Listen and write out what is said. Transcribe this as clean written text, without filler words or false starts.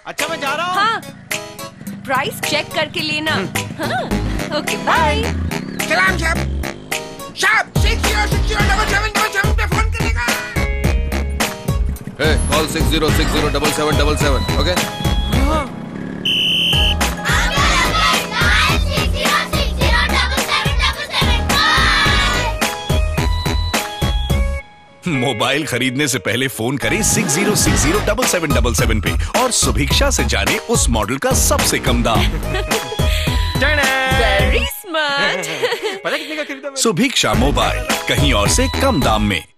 अच्छा मैं जा रहा हूँ। हाँ, प्राइस चेक करके लेना। हाँ, ओके बाय। सलाम साहब। साहब 60607777 पे फोन करेगा। Call 60607777 okay. मोबाइल खरीदने से पहले फोन करें 60607777 पे और सुभिक्षा से जाने उस मॉडल का सबसे कम दाम। Very smart. पता कितने का खरीदा मैंने? सुभिक्षा मोबाइल, कहीं और से कम दाम में।